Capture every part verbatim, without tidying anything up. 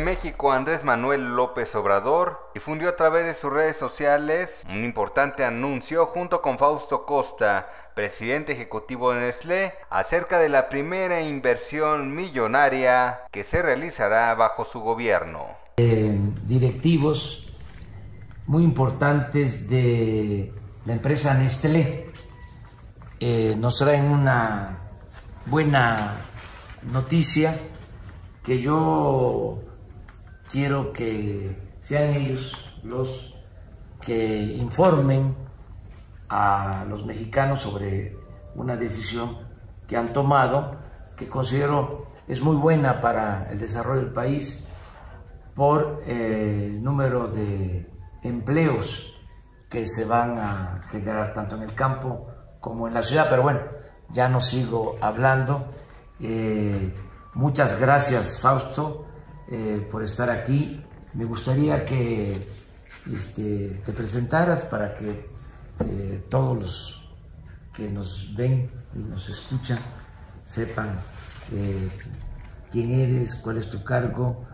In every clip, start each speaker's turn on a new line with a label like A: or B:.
A: México, Andrés Manuel López Obrador, difundió a través de sus redes sociales un importante anuncio junto con Fausto Costa, presidente ejecutivo de Nestlé, acerca de la primera inversión millonaria que se realizará bajo su gobierno.
B: Eh, directivos muy importantes de la empresa Nestlé eh, nos traen una buena noticia que yo quiero que sean ellos los que informen a los mexicanos sobre una decisión que han tomado, que considero es muy buena para el desarrollo del país por eh, el número de empleos que se van a generar tanto en el campo como en la ciudad. Pero bueno, ya no sigo hablando. Eh, muchas gracias, Fausto, eh, por estar aquí. Me gustaría que este, te presentaras para que eh, todos los que nos ven y nos escuchan sepan eh, quién eres, cuál es tu cargo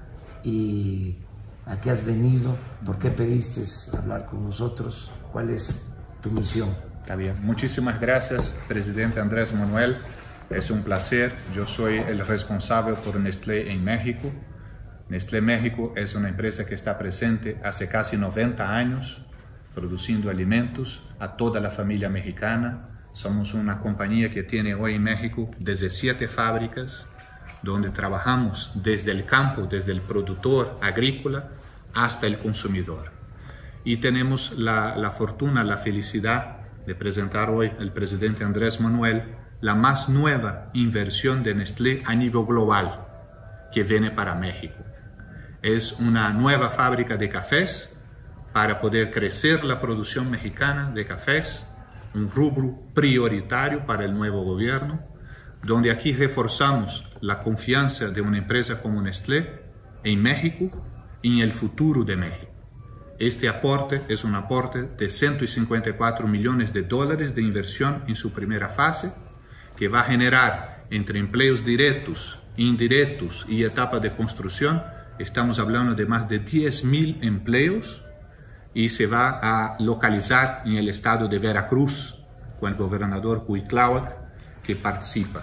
B: y a qué has venido, por qué pediste hablar con nosotros, cuál es tu misión.
C: Está bien. Muchísimas gracias, presidente Andrés Manuel. Es un placer. Yo soy el responsable por Nestlé en México. Nestlé México es una empresa que está presente hace casi noventa años, produciendo alimentos a toda la familia mexicana. Somos una compañía que tiene hoy en México diecisiete fábricas, donde trabajamos desde el campo, desde el productor agrícola hasta el consumidor. Y tenemos la, la fortuna, la felicidad de presentar hoy al presidente Andrés Manuel la más nueva inversión de Nestlé a nivel global que viene para México. Es una nueva fábrica de cafés para poder crecer la producción mexicana de cafés, un rubro prioritario para el nuevo gobierno, donde aquí reforzamos la confianza de una empresa como Nestlé en México y en el futuro de México. Este aporte es un aporte de ciento cincuenta y cuatro millones de dólares de inversión en su primera fase, que va a generar entre empleos directos, indirectos y etapa de construcción, estamos hablando de más de diez mil empleos, y se va a localizar en el estado de Veracruz, con el gobernador Cuitláhuac, que participa.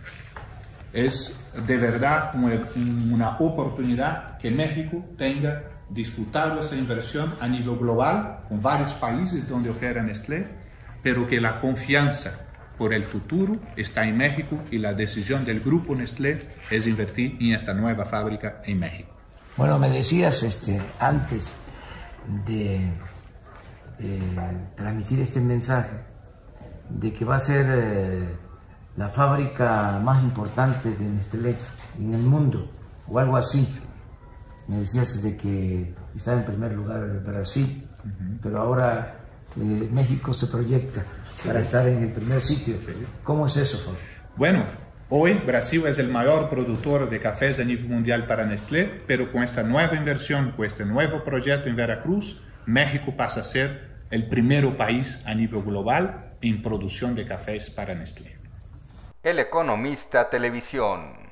C: Es de verdad una oportunidad que México tenga disputado esa inversión a nivel global, con varios países donde opera Nestlé, pero que la confianza por el futuro está en México y la decisión del grupo Nestlé es invertir en esta nueva fábrica en México.
B: Bueno, me decías este, antes de eh, transmitir este mensaje de que va a ser eh, la fábrica más importante de Nestlé en el mundo o algo así. Me decías de que estaba en primer lugar en Brasil, uh-huh. pero ahora eh, México se proyecta sí. para estar en el primer sitio. Sí. ¿Cómo es eso, Fabio?
C: Bueno, hoy Brasil es el mayor productor de cafés a nivel mundial para Nestlé, pero con esta nueva inversión, con este nuevo proyecto en Veracruz, México pasa a ser el primer país a nivel global en producción de cafés para Nestlé.
A: El Economista Televisión.